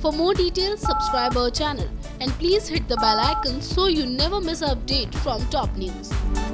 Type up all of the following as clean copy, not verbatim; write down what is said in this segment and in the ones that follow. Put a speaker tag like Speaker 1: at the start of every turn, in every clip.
Speaker 1: For more details, subscribe our channel and please hit the bell icon so you never miss an update from top news.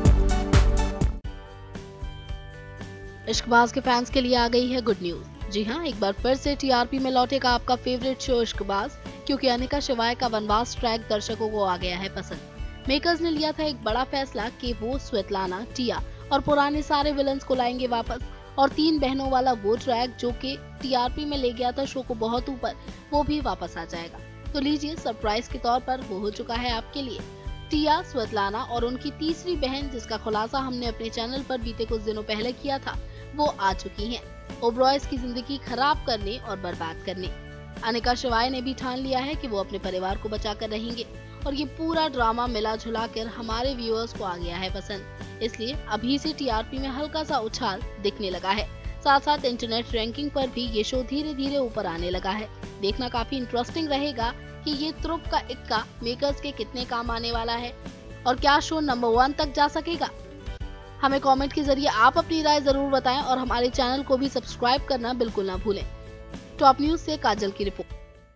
Speaker 1: Ishqbaaz के fans के लिए आ गई है good news. जी हां, एक बार फिर से टीआरपी में लौटेगा आपका फेवरेट शो इश्कबाज, क्योंकि अनिका शिवाय का वनवास ट्रैक दर्शकों को आ गया है पसंद। मेकर्स ने लिया था एक बड़ा फैसला कि वो स्वेतलाना, टिया और पुराने सारे विलन्स को लाएंगे वापस, और 3 बहनों वाला वो ट्रैक जो कि टीआरपी में ले गया था शो को बहुत ऊपर, वो भी वापस आ जाएगा। तो लीजिए, सरप्राइज के तौर पर वो हो चुका है आपके लिए। टिया, स्वेतलाना और उनकी तीसरी बहन, जिसका खुलासा हमने अपने चैनल पर बीते कुछ दिनों पहले किया था, वो आ चुकी हैं ओबरॉयज की जिंदगी खराब करने और बर्बाद करने। अनिका शिवाय ने भी ठान लिया है कि वो अपने परिवार को बचाकर रहेंगे, और ये पूरा ड्रामा मिला जुला कर हमारे व्यूअर्स को आ गया है पसंद। इसलिए अभी से टीआरपी में हल्का सा उछाल दिखने लगा है। साथ साथ इंटरनेट रैंकिंग पर भी ये शो धीरे धीरे ऊपर आने लगा है। देखना काफी इंटरेस्टिंग रहेगा कि ये त्रुप का इक्का मेकर्स के कितने काम आने वाला है, और क्या शो नंबर 1 तक जा सकेगा। हमें कमेंट के जरिए आप अपनी राय जरूर बताएं, और हमारे चैनल को भी सब्सक्राइब करना बिल्कुल ना भूलें। टॉप न्यूज से काजल की report.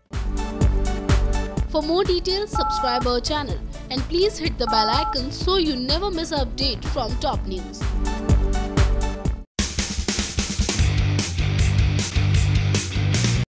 Speaker 1: For more details, subscribe our channel and please hit the bell icon so you never miss an update from top news.